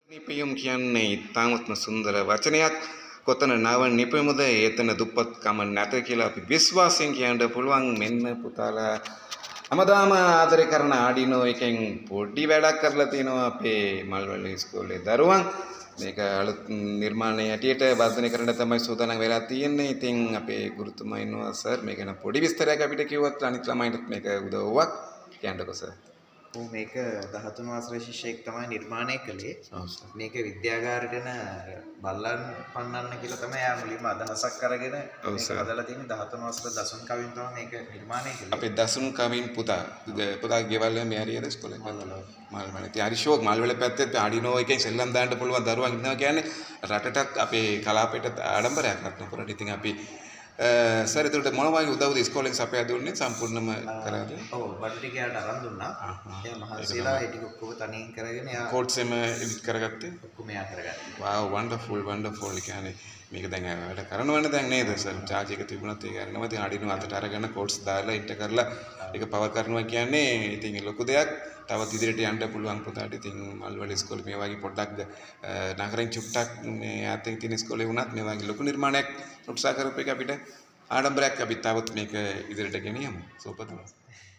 නිපයුම් කියන්නේ ඉතාමත්ම සුන්දර වචනයක්. කොතන නව නිපයුමද එතන දුප්පත්කම නැත කියලා අපි විශ්වාසයෙන් කියන්න පුළුවන්. මෙන්න පුතාලා හැමදාම ආදරය කරන ආඩිනෝ එකෙන් පොඩි වැඩක් කරලා තිනවා අපේ මල්වල ඉස්කෝලේ දරුවන්. මේක අලුත් නිර්මාණය හැටියට වර්ධනය කරන්න තමයි සූදානම් වෙලා තියෙන්නේ. ඉතින් අපේ ගුරුතුමා ඉන්නවා සර්. මේක ගැන පොඩි විස්තරයක් අපිට කිව්වත් අනිත් ළමයින්ට මේක උදව්වක් කියන්නකෝ සර්. මේක 13 වසරේ ශිෂ්‍යයෙක් තමයි නිර්මාණය කළේ. මේක විද්‍යාගාරගෙන බල්ලන් පන්නන්න කියලා තමයි යා මුලින්ම අදහසක් අරගෙන මේක හදලා තියෙන්නේ. 13 වසර දසුන් කවින් තමයි මේක නිර්මාණය කළේ. අපේ දසුන් කවින් පුතා ගෙවල් වල මේ හරියට ඉස්කෝලේ මල්වල. ඉතින් හරි ෂෝක් මල්වල පැත්තේ ආඩිනෝ එකෙන් සෙල්ලම් දාන්න පුළුවන් දරුවන් ඉන්නවා කියන්නේ රටටත් අපේ කලාපයටත් ආඩම්බරයක් රත්නපුරට. ඉතින් අපි සර් ඒකට මොන වගේ උදව්ද ඉස්කෝලෙන් සපයා දුන්නේ සම්පූර්ණම කරාද? ඔව් බඩු ටික යාට අරන් දුන්නා. එයා මහන්සිලා ඒ ටික ඔක්කොම තනියෙන් කරගෙන යා කෝඩ්ස් එම එඩිට් කරගත්තේ? ඔක්කොම යා කරගත්තා. wow wonderful කියන්නේ මේක දැන් වැඩ කරනවනේ දැන් නේද සර්? charge එක තිබුණත් ඒක අරනවා. ඉතින් ආඩිනෝ අතට අරගෙන කෝඩ්ස් දාලා ඉන්ටර් කරලා ඒක පවර් කරනවා කියන්නේ ඉතින් ලොකු දෙයක්. තවත් ඉදිරියට යන්න පුළුවන් පුතාට. ඉතින් මල්වල ඉස්කෝලේ මේ වගේ පොඩ්ඩක් නගරෙන් චුට්ටක් මේ යාතේ තියෙන ඉස්කෝලේ වුණත් මේ වගේ ලොකු නිර්මාණයක් උත්සාහ කරපු එක අපිට ආඩම්බරයක්. අපි තවත් මේක ඉදිරියට ගෙනියමු. සුවපත්.